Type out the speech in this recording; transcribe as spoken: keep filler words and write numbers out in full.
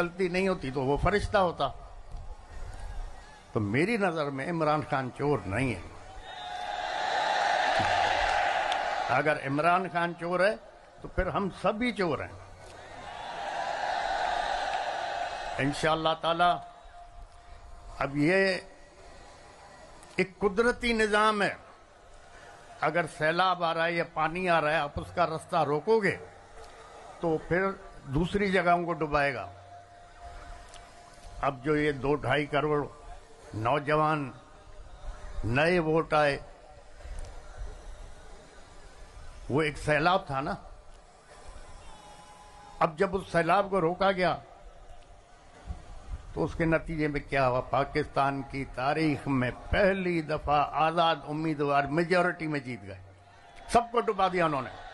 गलती नहीं होती तो वो फरिश्ता होता। तो मेरी नजर में इमरान खान चोर नहीं है। अगर इमरान खान चोर है तो फिर हम सभी चोर हैं। इंशाअल्लाह ताला अब ये एक कुदरती निजाम है। अगर सैलाब आ रहा है या पानी आ रहा है, आप उसका रास्ता रोकोगे तो फिर दूसरी जगहों को डुबाएगा। अब जो ये दो ढाई करोड़ नौजवान नए वोट आए, वो एक सैलाब था ना। अब जब उस सैलाब को रोका गया तो उसके नतीजे में क्या हुआ? पाकिस्तान की तारीख में पहली दफा आजाद उम्मीदवार मेजॉरिटी में जीत गए। सबको डुबा दिया उन्होंने।